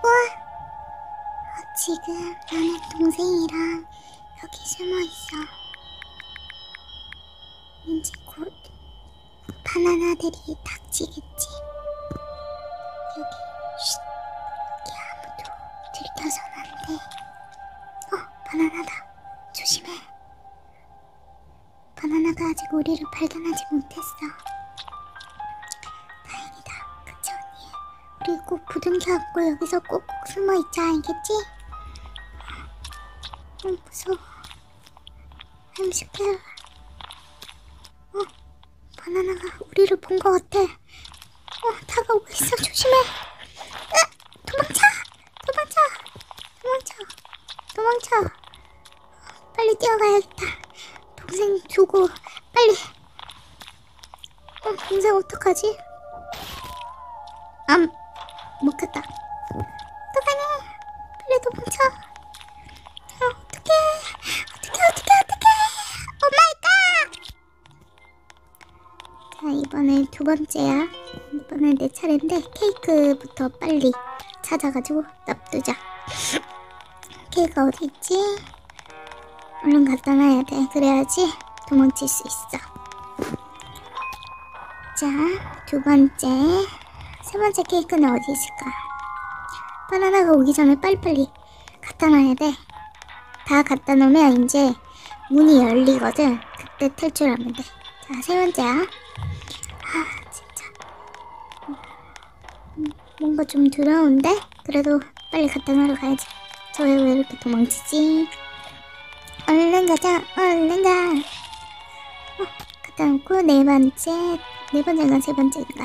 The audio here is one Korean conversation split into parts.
지금 나는 동생이랑 여기 숨어있어. 이제 곧 바나나들이 닥치겠지. 여기, 쉿. 여기 아무도 들켜선 안 돼. 바나나다. 조심해. 바나나가 아직 우리를 발견하지 못했어. 다행이다. 그치 언니? 우리 꼭 부둥켜 안고 여기서 꼭꼭 숨어있자. 알겠지? 무서워. I'm scared. 바나나가 우리를 본 것 같아. 다가오고 있어. 조심해. 도망쳐. 빨리 뛰어가야겠다. 동생 두고 빨리. 동생 어떡하지? 못 갔다. 어떡하냐? 빨리 도망쳐. 어떡해. 자, 이번엔 두 번째야. 이번엔 내 차례인데 케이크부터 빨리 찾아가지고 납두자. 케이크가 어디 있지? 얼른 갖다 놔야 돼. 그래야지 도망칠 수 있어. 자, 두 번째. 세 번째 케이크는 어디 있을까? 바나나가 오기 전에 빨리빨리 갖다 놔야 돼. 다 갖다 놓으면 이제 문이 열리거든. 그때 탈출하면 돼. 자, 세 번째야. 진짜 뭔가 좀 두려운데? 그래도 빨리 갖다 놓으러 가야지. 저 왜 이렇게 도망치지? 얼른 가자. 얼른 가. 갖다 놓고 네 번째가 세 번째인가.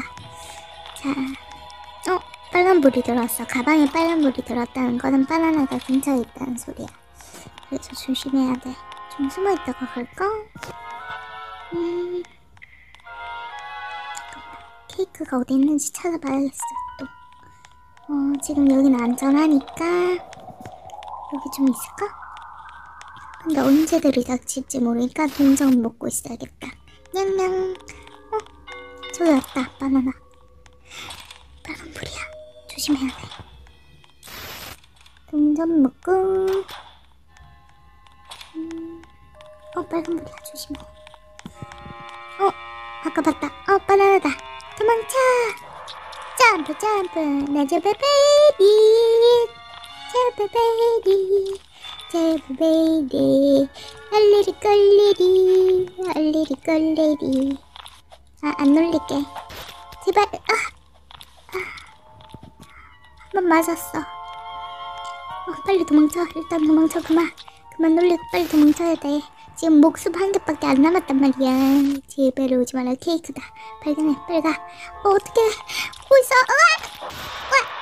자, 빨간불이 들어왔어. 가방에 빨간불이 들어왔다는 거는 바나나가 근처에 있다는 소리야. 그래서 조심해야 돼. 좀 숨어있다가 갈까? 케이크가 어디 있는지 찾아봐야겠어. 또 지금 여기는 안전하니까 여기 좀 있을까? 근데 언제들이 닥칠지 모르니까 동전 먹고 있어야겠다. 냥냥. 저기 왔다. 바나나. 빨간불이야. 조심해야 돼. 동전 먹고. 빨간불이야. 조심해. 아까 봤다. 바나나다. 도망쳐. 점프. 나 제발 베이비. 제발 베이비. 알리리 꼴리리. 안 놀릴게. 제발. 한번 맞았어. 빨리 도망쳐. 일단 도망쳐. 그만 놀리고 빨리 도망쳐야 돼. 지금 목숨 한 개밖에 안 남았단 말이야. 제발 오지 마라. 케이크다. 발견해. 빨리 가. 어떡해. 오고 있어.